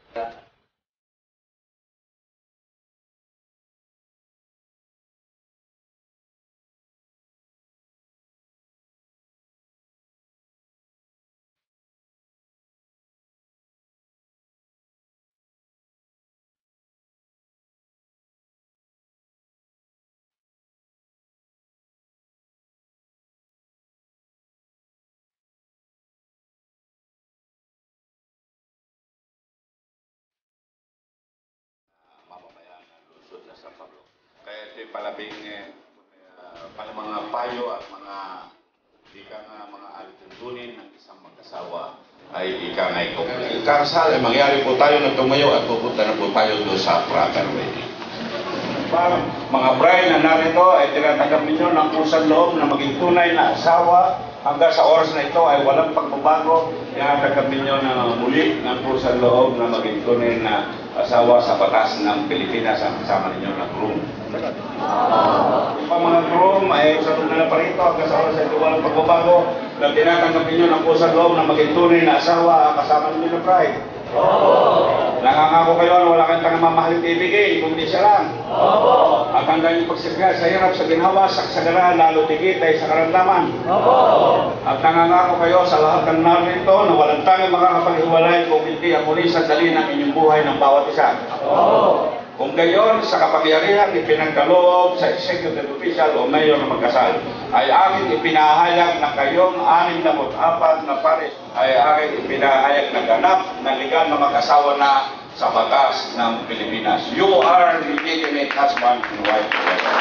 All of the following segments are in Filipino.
Mamamayan ng lungsod na San Pablo. Kaya ito yung palabing pala mga payo at mga ika nga mga alituntunin ng isang mag-asawa ay ika nga ikasal ay mangyari po tayo na tumayo at pupunta na po tayo doon sa prayer wedding. Mga bride na narito ay tinatanggap ninyo ng pusang loob na maging tunay na asawa. Hanggang sa oras na ito ay walang pagbabago. Tinatanggap ninyo na muli ng pusang loob na maging tunay na asawa sa batas ng Pilipinas ang kasama ninyo na groom. Yung pa mga groom ay sunod na pa rito hanggang sa oras na ito walang pagbabago na tinatanggap ninyo ng pusang loob na maging tunay na asawa ang kasama ninyo na bride. Nangangako kayo na wala kang tangamamahaling ibigay, kundi siya lang. At hanggang yung pagsirga sa hirap, sa ginawa, sa kasagaran, lalo tigit ay sa karamdaman. At nangangako kayo sa lahat ng narito na walang tanging makakapaghiwalay kung hindi ang muli sandali ng inyong buhay ng bawat isa. Kung gayon, sa kapangyarihan ipinagkaloob sa executive official o mayor na magkasal, ay aking ipinahayag na kayong 64 na pares ay aking ipinahayag na ganap na legal na mag-asawa na sa batas ng Pilipinas. You are legitimate husband and wife together.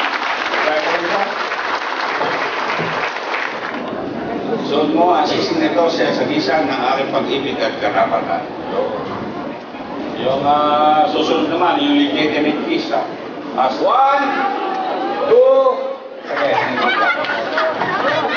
So mo, asisin nito sa sagisan ng aking pag-ibig at karapatan. Yung susunod naman, yung legitimate kiss. As 1, 2, 3.